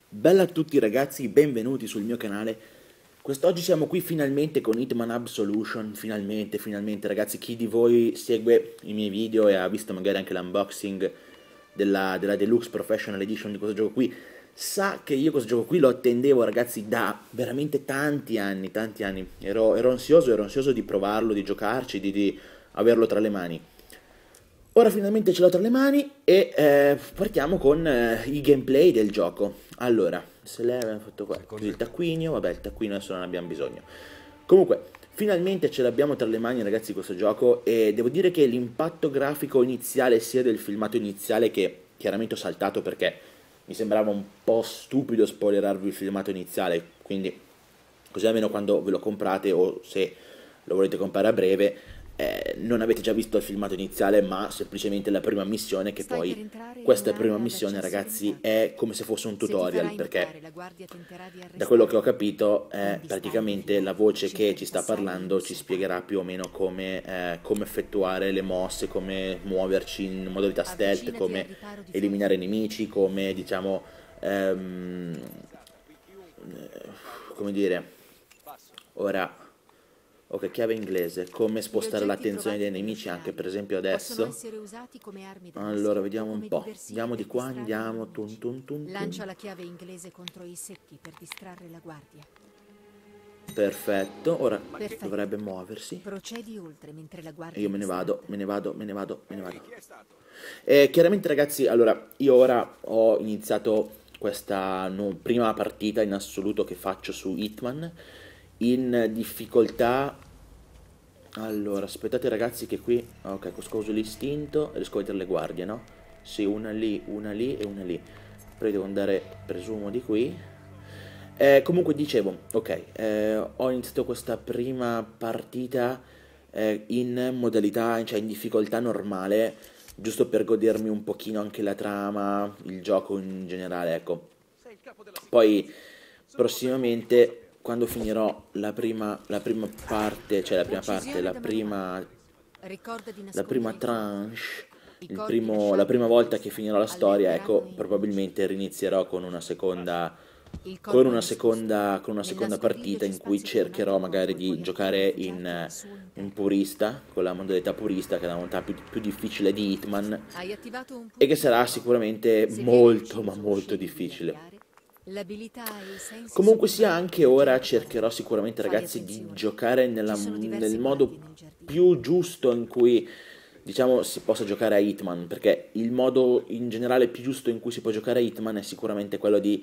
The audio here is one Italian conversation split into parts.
Bella a tutti ragazzi, benvenuti sul mio canale. Quest'oggi siamo qui finalmente con Hitman Absolution, finalmente ragazzi, chi di voi segue i miei video e ha visto magari anche l'unboxing della Deluxe Professional Edition di questo gioco qui, sa che io questo gioco qui lo attendevo ragazzi da veramente tanti anni. Ero ansioso di provarlo, di giocarci, di averlo tra le mani. Ora finalmente ce l'ho tra le mani e partiamo con i gameplay del gioco. Allora, se lei aveva fatto qua, così il taccuino, vabbè il taccuino adesso non abbiamo bisogno. Comunque, finalmente ce l'abbiamo tra le mani ragazzi questo gioco e devo dire che l'impatto grafico iniziale sia del filmato iniziale che chiaramente ho saltato perché mi sembrava un po' stupido spoilerarvi il filmato iniziale, quindi così almeno quando ve lo comprate o se lo volete comprare a breve non avete già visto il filmato iniziale ma semplicemente la prima missione che poi questa prima missione ragazzi è come se fosse un tutorial perché da quello che ho capito praticamente la voce che ci sta parlando ci spiegherà più o meno come effettuare le mosse, come muoverci in modalità stealth, come eliminare nemici, come diciamo come dire ora. Ok, chiave inglese, come spostare l'attenzione dei nemici anche per esempio adesso. Allora, vediamo un po'. Andiamo di qua, andiamo. Lancia la chiave inglese contro i secchi per distrarre la guardia. Perfetto, ora Perfetto. dovrebbe muoversi. Procedi oltre mentre la E guardia io è me ne distratta. vado, me ne vado, me ne vado, me ne vado. Chiaramente ragazzi, allora, io ora ho iniziato questa prima partita in assoluto che faccio su Hitman in difficoltà. Allora, aspettate ragazzi che qui. Ok, scuso l'istinto. Riesco a vedere le guardie, no? Sì, una lì e una lì. Poi devo andare, presumo, di qui. Comunque dicevo, ok, ho iniziato questa prima partita in modalità, cioè in difficoltà normale, giusto per godermi un pochino anche la trama, il gioco in generale, ecco. Poi prossimamente, quando finirò la prima parte, cioè Uccisione da manuale. Ricorda di la prima nascondere i corpi. tranche, I corpi la lasciati prima nei volta che posti finirò la storia, allerteranno ecco, i nemici. probabilmente rinizierò con una seconda, Il con corpo una nascosto. seconda, con una Nel seconda nascondiglio partita c'è in cui spazio per un altro cercherò magari corpo e di puoi anche giocare rifugiarti al suo in interno. purista, con la modalità purista, che è la modalità più difficile di Hitman, Hai attivato un e che punto sarà debole. sicuramente Se vieni molto, ma ucciso o molto scegli di difficile. rinviare, l'abilità e i sensi Comunque sono sia, uniti e anche ora l'agente potrà cercherò scappare. sicuramente, Fai ragazzi, di attenzione. giocare Ci sono nel diverse guardie modo nel giardino. più giusto in cui, diciamo, si possa giocare a Hitman, perché il modo in generale più giusto in cui si può giocare a Hitman è sicuramente quello di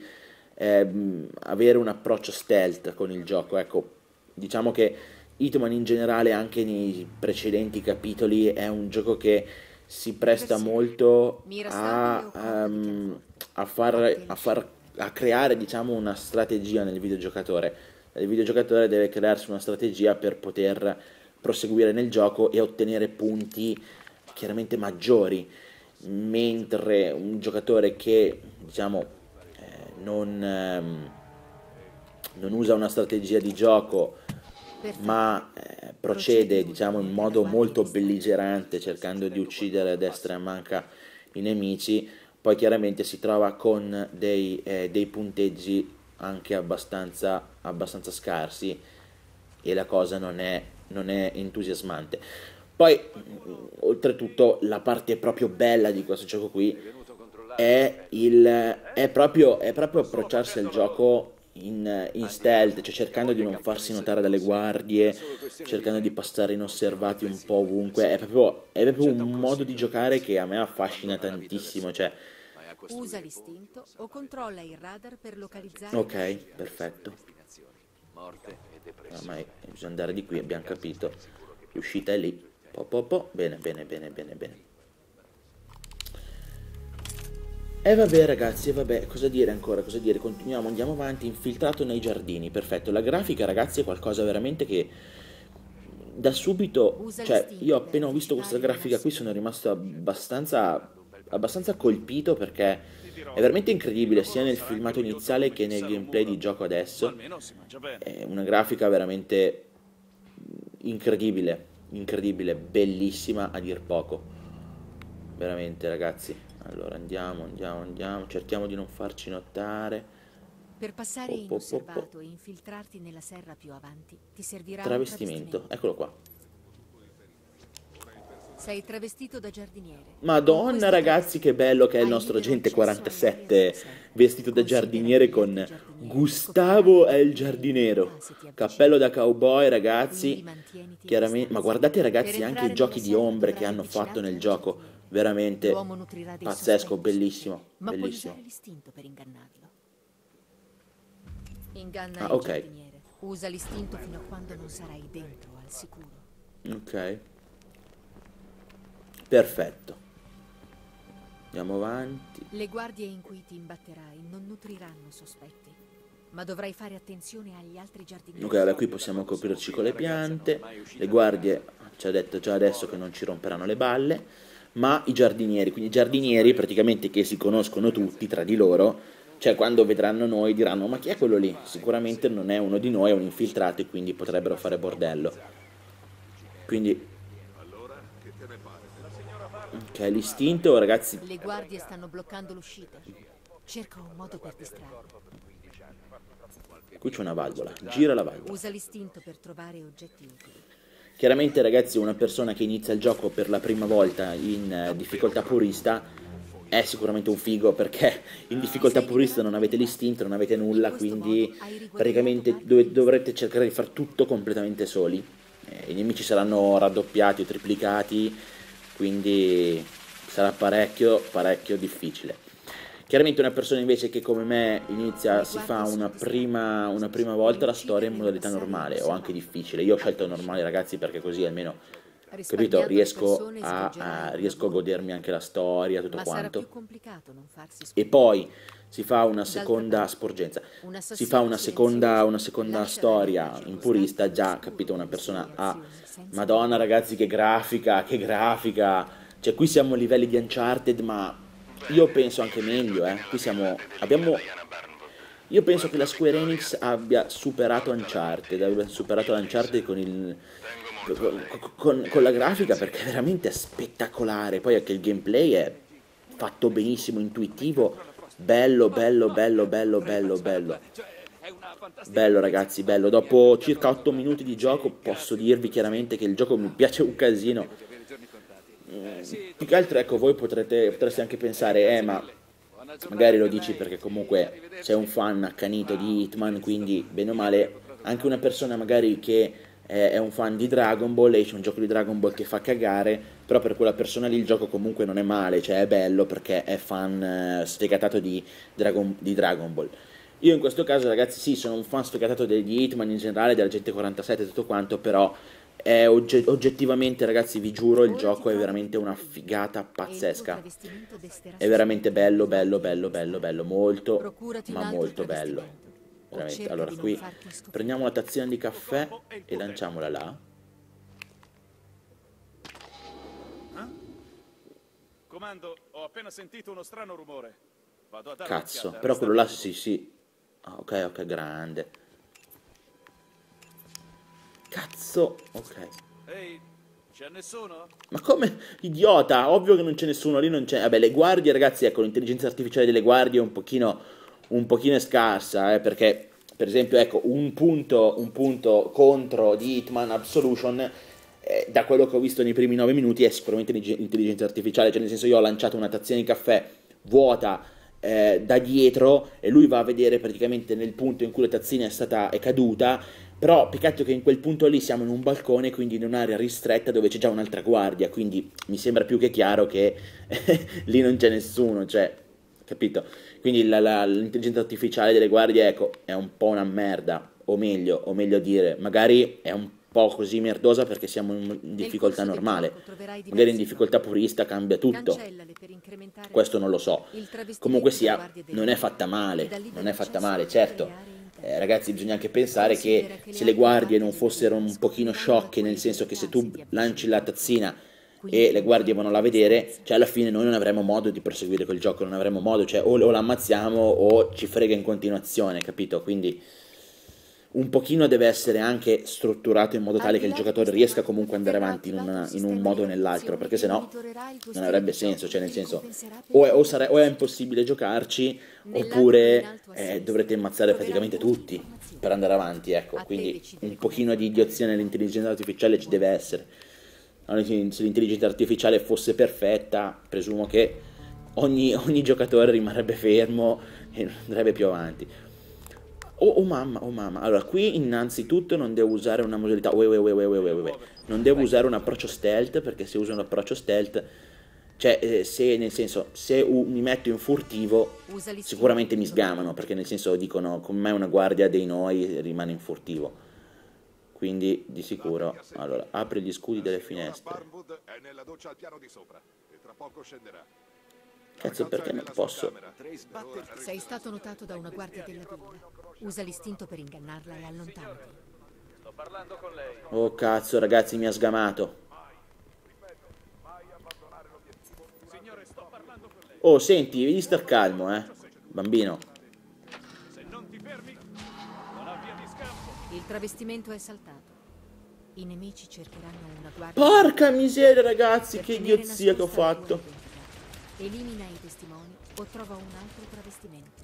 avere un approccio stealth con il gioco. Ecco, diciamo che Hitman in generale, anche nei precedenti capitoli, è un gioco che si presta Diversione. molto Mira stabile o corda di pianoforte. A te la scelta. a creare, diciamo, una strategia nel videogiocatore. Il videogiocatore deve crearsi una strategia per poter proseguire nel gioco e ottenere punti chiaramente maggiori, mentre un giocatore che, diciamo, non usa una strategia di gioco Perfetto. ma Procedi procede, oltre diciamo, in mentre la modo guardia è molto distratta. belligerante, cercando di uccidere a destra e a manca i nemici, poi chiaramente si trova con dei punteggi anche abbastanza scarsi e la cosa non è entusiasmante. Poi, oltretutto, la parte proprio bella di questo gioco qui è proprio approcciarsi al gioco in stealth, cioè cercando di non farsi notare dalle guardie, cercando di passare inosservati un po' ovunque. È proprio un modo di giocare che a me affascina tantissimo. Cioè, Usa l'istinto o controlla il radar per localizzare ok, una scia. perfetto. Ormai bisogna andare di qui, abbiamo capito. L'uscita è lì. Bene, bene. E vabbè ragazzi, e vabbè, cosa dire ancora, cosa dire, continuiamo, andiamo avanti, infiltrato nei giardini, perfetto, la grafica ragazzi è qualcosa veramente che da subito, Usa cioè io l'istinto per appena ho visto questa anticipare le grafica mosse qui sono nemiche. rimasto abbastanza colpito perché è veramente incredibile sia nel filmato iniziale che nel gameplay di gioco adesso, è una grafica veramente incredibile, bellissima a dir poco, veramente ragazzi. Allora andiamo, cerchiamo di non farci notare. Per passare Po, po, po, po. inosservato e infiltrarti nella serra più avanti, ti servirà un Travestimento, travestimento. eccolo qua. Sei travestito da giardiniere. Con Madonna questo ragazzi, che bello che è il hai nostro libero Agente accesso all'area 47 della serra. vestito da Considera giardiniere gli con altri giardinieri e Gustavo è scoprirai il le giardiniero. novità se ti avvicini. Cappello da cowboy Quindi ragazzi, mantieniti a chiaramente, ma distanza. guardate Per ragazzi anche i entrare giochi nella di serra ombre che dovrai hanno fatto avvicinarti nel al gioco, giardiniere. veramente L'uomo nutrirà dei pazzesco, sospetti su di te, bellissimo, ma puoi bellissimo. usare l'istinto per ingannarlo. Inganna Ah, il ok, giardiniere. Usa l'istinto fino a quando non sarai dentro, al sicuro. ok, perfetto. Andiamo avanti. Le guardie in cui ti imbatterai non nutriranno sospetti, ma dovrai fare attenzione agli altri giardinieri. Ok, allora qui possiamo coprirci con le piante. Le guardie ci ha detto già adesso che non ci romperanno le balle, ma i giardinieri, quindi i giardinieri praticamente che si conoscono tutti tra di loro, cioè quando vedranno noi diranno ma chi è quello lì? Sicuramente non è uno di noi, è un infiltrato e quindi potrebbero fare bordello. Quindi, ok, l'istinto ragazzi, Le guardie stanno bloccando l'uscita. Cerca un modo per distrarli. qui c'è una valvola, gira la valvola. Usa l'istinto per trovare oggetti utili. Chiaramente ragazzi una persona che inizia il gioco per la prima volta in difficoltà purista è sicuramente un figo perché in difficoltà purista non avete l'istinto, non avete nulla, quindi praticamente dovrete cercare di fare tutto completamente soli. I nemici saranno raddoppiati o triplicati, quindi sarà parecchio difficile. Chiaramente una persona invece che come me inizia, si fa una prima volta la storia in modalità normale o anche difficile. Io ho scelto normale ragazzi perché così almeno, capito, riesco a godermi anche la storia, tutto Ma sarà quanto. più complicato non farsi E scoprire. poi si fa una seconda sporgenza, Un si fa una seconda lascia storia la in purista, già oscuro capito, una persona ha, azioni senza Madonna ragazzi che grafica, cioè qui siamo a livelli di Uncharted ma io penso anche meglio, qui io penso che la Square Enix abbia superato Uncharted con la grafica perché è veramente spettacolare, poi anche il gameplay è fatto benissimo, intuitivo, bello, bello ragazzi, bello. Dopo circa 8 minuti di gioco posso dirvi chiaramente che il gioco mi piace un casino. Più che altro ecco, voi potreste anche pensare, ma magari lo dici perché comunque sei un fan accanito di Hitman, quindi bene o male anche una persona magari che è un fan di Dragon Ball e c'è un gioco di Dragon Ball che fa cagare, però per quella persona lì il gioco comunque non è male, cioè è bello perché è fan sfegatato di Dragon Ball. Io in questo caso ragazzi sì, sono un fan sfegatato degli Hitman in generale, dell'Agente 47 e tutto quanto, però è oggettivamente ragazzi vi giuro il gioco è veramente una figata pazzesca, è veramente bello, molto, Procurati un ma altro molto bello, travestimento. O veramente. cerca Allora di non qui farti scoprire. prendiamo la tazzina di caffè e lanciamola là. Comando, ho appena sentito uno strano rumore. Vado a dare Cazzo, un'occhiata, però quello là resta- sì. Ah, ok, grande. Cazzo, ok. Ehi, c'è nessuno? Ma come? Idiota, ovvio che non c'è nessuno, lì non c'è. Vabbè, le guardie, ragazzi, ecco, l'intelligenza artificiale delle guardie è un pochino è scarsa, perché, per esempio, ecco, un punto contro di Hitman Absolution, da quello che ho visto nei primi 9 minuti, è sicuramente l'intelligenza artificiale, cioè nel senso io ho lanciato una tazzina di caffè vuota da dietro e lui va a vedere praticamente nel punto in cui la tazzina è caduta, però peccato che in quel punto lì siamo in un balcone, quindi in un'area ristretta dove c'è già un'altra guardia, quindi mi sembra più che chiaro che lì non c'è nessuno, cioè, capito? Quindi l'intelligenza artificiale delle guardie, ecco, è un po' una merda, o meglio dire, magari è un po' così merdosa perché siamo in difficoltà normale, magari in difficoltà purista cambia tutto, questo non lo so. Comunque sia, non è fatta male, certo. Ragazzi, bisogna anche pensare che se le guardie non fossero un pochino sciocche, nel senso che se tu lanci la tazzina e le guardie vanno là a vedere, cioè alla fine noi non avremo modo di proseguire quel gioco, non avremo modo, cioè o l'ammazziamo o ci frega in continuazione, capito? Quindi un pochino deve essere anche strutturato in modo tale che il giocatore riesca comunque ad andare avanti in un modo o nell'altro, perché sennò non avrebbe senso, cioè nel senso o è impossibile giocarci, oppure dovrete ammazzare praticamente tutti per andare avanti, ecco, quindi un pochino di idiozia nell'intelligenza artificiale ci deve essere. Allora, se l'intelligenza artificiale fosse perfetta, presumo che ogni giocatore rimarrebbe fermo e non andrebbe più avanti. Oh mamma, oh mamma. Allora, qui innanzitutto non devo usare una modalità. Non devo usare un approccio stealth, perché se uso un approccio stealth, cioè, se nel senso, se mi metto in furtivo, sicuramente mi sgamano, perché nel senso dicono, con me una guardia dei noi rimane in furtivo. Quindi, di sicuro. Allora, apri gli scudi delle finestre. È nella doccia al piano di sopra e tra poco scenderà. Cazzo, perché non posso? Sei stato notato da una guardia della villa. Usa l'istinto per ingannarla e allontanati. Sto parlando con lei. Oh cazzo, ragazzi, mi ha sgamato. Signore, sto parlando con lei. Oh, senti, devi star calmo, bambino. Se non ti fermi, non ha via di scampo. Il travestimento è saltato. I nemici cercheranno una guardia. Porca miseria, ragazzi, per che tenere idiozia che ho nascosta la tua fatto. identità. Elimina i testimoni o trova un altro travestimento.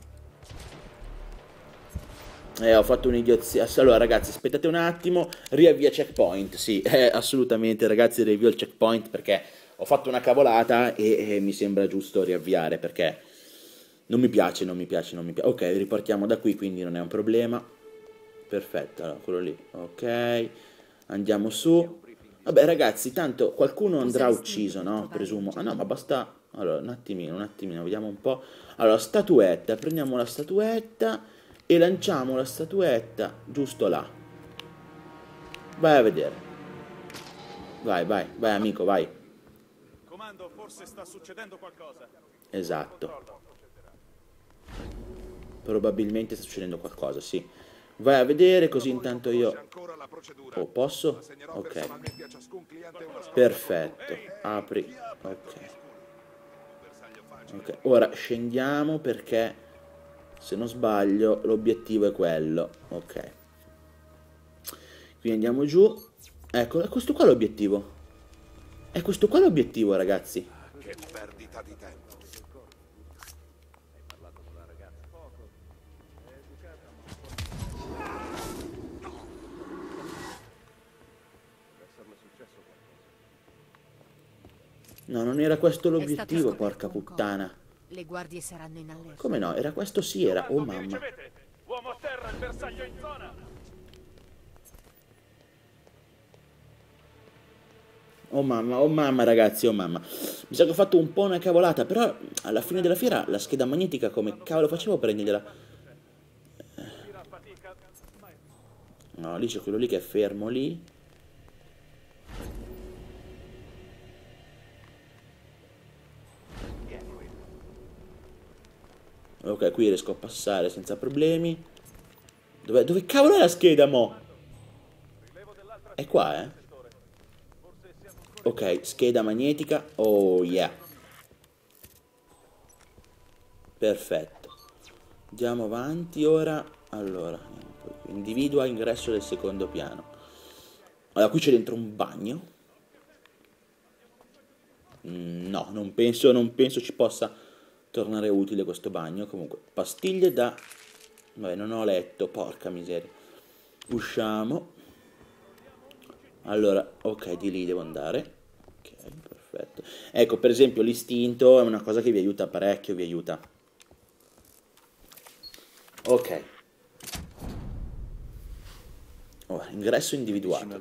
Ho fatto un'idiozia. Allora, ragazzi, aspettate un attimo. Riavvia checkpoint. Sì, assolutamente, ragazzi, riavvio il checkpoint perché ho fatto una cavolata e mi sembra giusto riavviare perché non mi piace. Ok, ripartiamo da qui, quindi non è un problema. Perfetto, allora, quello lì. Ok, andiamo su. Vabbè, ragazzi, tanto qualcuno andrà ucciso, no? Presumo. Ah no, ma basta. Allora, un attimino, vediamo un po'. Allora, statuetta, prendiamo la statuetta e lanciamo la statuetta giusto là. Vai a vedere. Vai, amico, vai. Comando, forse sta succedendo qualcosa. Esatto. Probabilmente sta succedendo qualcosa, sì. Vai a vedere, così intanto io... Oh, posso? Ok. Perfetto. Apri. Ok. Ora scendiamo perché, se non sbaglio, l'obiettivo è quello. Ok. Quindi andiamo giù. Ecco, è questo qua l'obiettivo. È questo qua l'obiettivo, ragazzi. Che perdita di tempo. No, non era questo È stato l'obiettivo, scoperto porca un puttana. corpo. Le guardie saranno in allerta. Come no? Era questo sì, era... Oh Comando, mi mamma. ricevete? Uomo a terra, il bersaglio in zona. Oh mamma ragazzi, oh mamma. Mi sa che ho fatto un po' una cavolata, però alla fine della fiera la scheda magnetica come cavolo facevo a prendergliela? No, lì c'è quello lì che è fermo lì. Ok, qui riesco a passare senza problemi. Dove cavolo è la scheda, mo? È qua, Ok, scheda magnetica. Oh, yeah. Perfetto. Andiamo avanti ora. Allora, individua ingresso del secondo piano. Allora, qui c'è dentro un bagno. No, non penso ci possa tornare utile questo bagno. Comunque, pastiglie da... Vabbè, non ho letto, porca miseria. Usciamo. Allora, ok, di lì devo andare. Ok, perfetto. Ecco, per esempio, l'istinto è una cosa che vi aiuta parecchio, vi aiuta. Ok. Ora, ingresso individuato.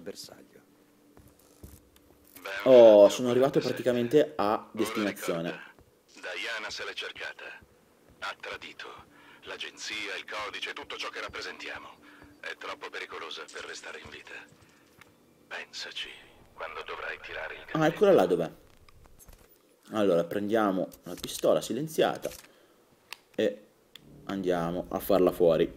Oh, sono arrivato praticamente a destinazione. Diana se l'è cercata. Ha tradito. L'agenzia, il codice, tutto ciò che rappresentiamo. È troppo pericolosa per restare in vita. Pensaci, quando dovrai tirare il Ah, eccola là dov'è. Allora, prendiamo la pistola silenziata e andiamo a farla fuori.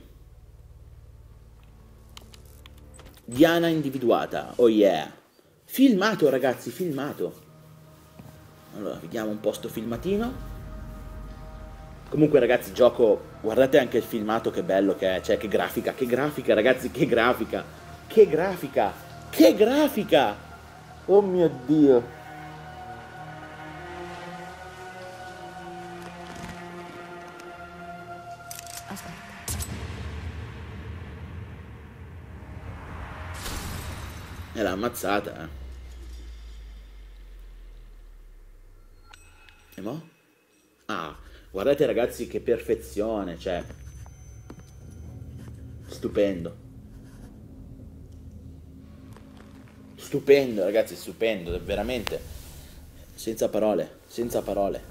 Diana individuata. Oh yeah. Filmato, ragazzi, filmato. Allora, vediamo un po' sto filmatino. Comunque ragazzi, gioco, guardate anche il filmato che bello che è, cioè che grafica ragazzi, che grafica, che grafica, che grafica, oh mio Dio. Aspetta. È l'ha ammazzata, E mo? Ah, guardate ragazzi che perfezione, cioè, stupendo. Stupendo ragazzi, stupendo, veramente, senza parole, senza parole.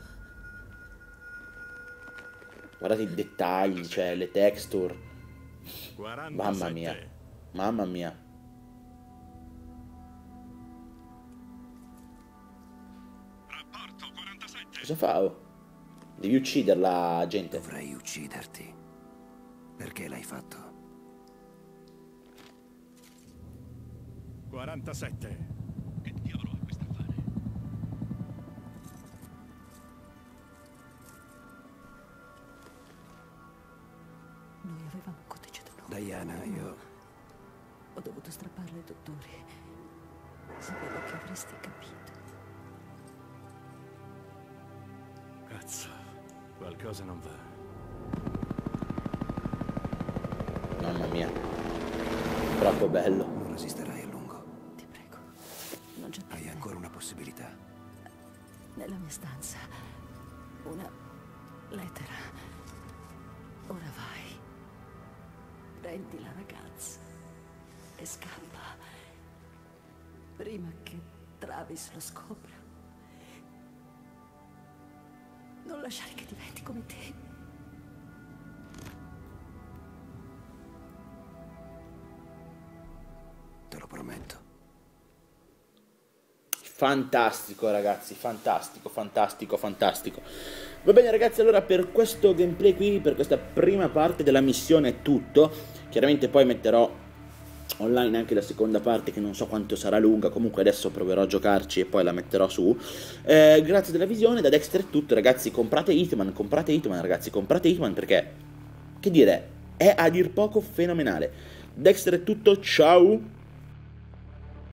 Guardate i dettagli, cioè le texture, 47. mamma mia, mamma mia. Rapporto 47. Cosa fa? Oh? Devi ucciderla, gente. Dovrei ucciderti. Perché l'hai fatto? 47. Che diavolo ha questo a fare? Noi avevamo conteggiato noi. Diana, io... Ho dovuto strapparle ai dottori. Sapevo che avresti capito. Cazzo, qualcosa non va. Mamma mia, troppo bello. non resisterai a lungo. Ti prego. Non c'è Hai tempo. ancora una possibilità. Nella mia stanza. Una lettera. Ora vai. Prendi la ragazza. E scappa. Prima che Travis lo scopra. Non lasciare che diventi come te. Te lo prometto. Fantastico ragazzi, fantastico, fantastico, fantastico. Va bene ragazzi, allora per questo gameplay qui, per questa prima parte della missione è tutto. Chiaramente poi metterò online anche la seconda parte che non so quanto sarà lunga, comunque adesso proverò a giocarci e poi la metterò su. Grazie della visione, da Dexter è tutto ragazzi, comprate Hitman ragazzi, comprate Hitman perché, che dire, è a dir poco fenomenale. Dexter è tutto, ciao!